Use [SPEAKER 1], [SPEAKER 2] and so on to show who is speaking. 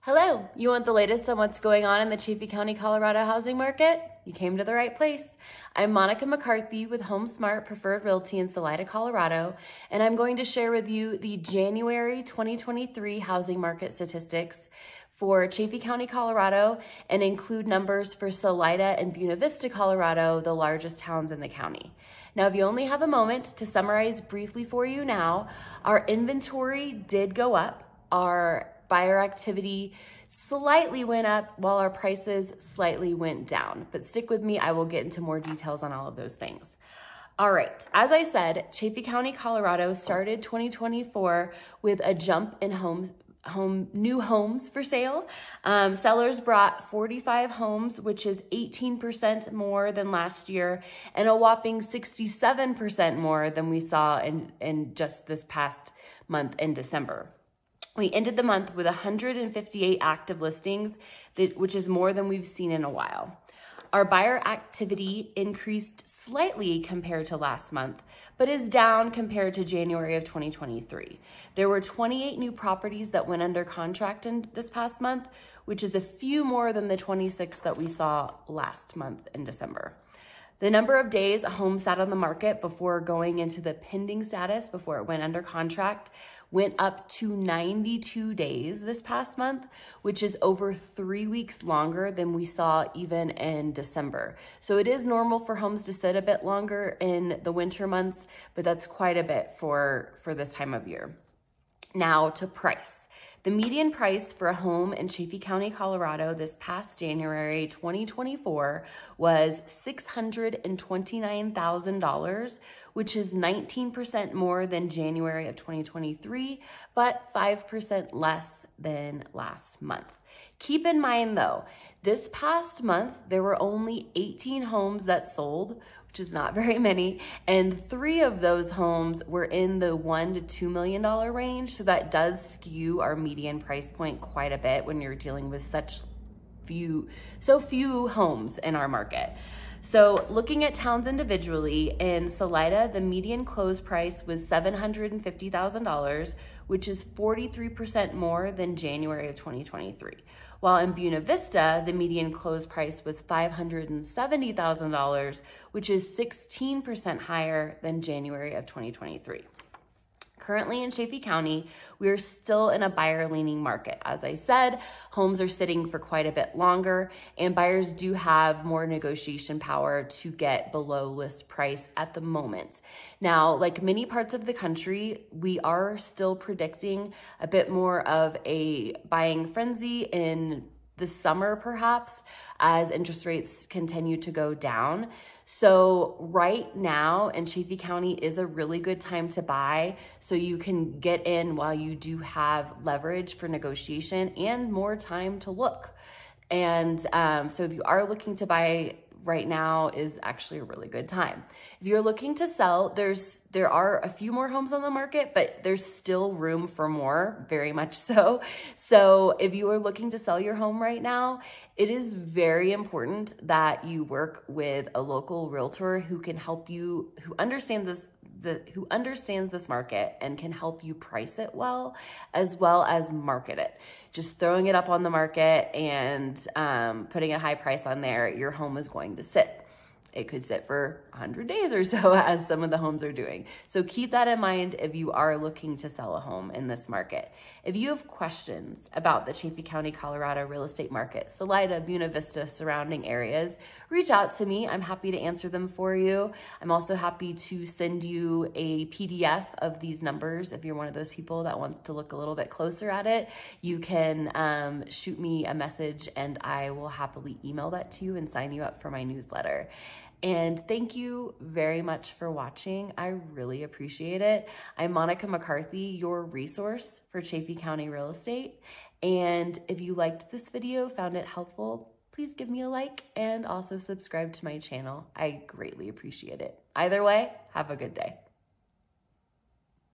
[SPEAKER 1] Hello, you want the latest on what's going on in the Chaffee County, Colorado housing market? You came to the right place. I'm McCarthy with HomeSmart Preferred Realty in Salida, Colorado, and I'm going to share with you the January 2023 housing market statistics for Chaffee County, Colorado, and include numbers for Salida and Buena Vista, Colorado, the largest towns in the county. Now, if you only have a moment to summarize briefly for you now, our inventory did go up. Our buyer activity slightly went up while our prices slightly went down. But stick with me, I will get into more details on all of those things. All right, as I said, Chaffee County, Colorado started 2024 with a jump in new homes for sale. Sellers brought 45 homes, which is 18% more than last year, and a whopping 67% more than we saw in just this past month in December. We ended the month with 158 active listings, which is more than we've seen in a while. Our buyer activity increased slightly compared to last month, but is down compared to January of 2023. There were 28 new properties that went under contract in this past month, which is a few more than the 26 that we saw last month in December. The number of days a home sat on the market before going into the pending status, before it went under contract, went up to 92 days this past month, which is over 3 weeks longer than we saw even in December. So it is normal for homes to sit a bit longer in the winter months, but that's quite a bit for this time of year. Now to price. The median price for a home in Chaffee County, Colorado this past January 2024 was $629,000, which is 19% more than January of 2023, but 5% less than last month. Keep in mind though, this past month, there were only 18 homes that sold, which is not very many, and 3 of those homes were in the $1 to $2 million range, so that does skew our median price point quite a bit when you're dealing with so few homes in our market. So looking at towns individually, in Salida, the median close price was $750,000, which is 43% more than January of 2023. While in Buena Vista, the median close price was $570,000, which is 16% higher than January of 2023. Currently in Chaffee County, we are still in a buyer-leaning market. As I said, homes are sitting for quite a bit longer, and buyers do have more negotiation power to get below list price at the moment. Now, like many parts of the country, we are still predicting a bit more of a buying frenzy in the summer, perhaps, as interest rates continue to go down. So right now in Chaffee County is a really good time to buy, so you can get in while you do have leverage for negotiation and more time to look. And so if you are looking to buy right now is actually a really good time. If you're looking to sell, there are a few more homes on the market, but there's still room for more, very much so. So if you are looking to sell your home right now, it is very important that you work with a local realtor who can help you, who understands this market and can help you price it well as market it. Just throwing it up on the market and putting a high price on there, your home is going to sit. It could sit for 100 days or so, as some of the homes are doing. So keep that in mind if you are looking to sell a home in this market. If you have questions about the Chaffee County, Colorado real estate market, Salida, Buena Vista, surrounding areas, reach out to me. I'm happy to answer them for you. I'm also happy to send you a PDF of these numbers. If you're one of those people that wants to look a little bit closer at it, you can shoot me a message and I will happily email that to you and sign you up for my newsletter. And thank you very much for watching. I really appreciate it. I'm McCarthy, your resource for Chaffee County real estate. And if you liked this video, found it helpful, please give me a like and also subscribe to my channel. I greatly appreciate it. Either way, have a good day.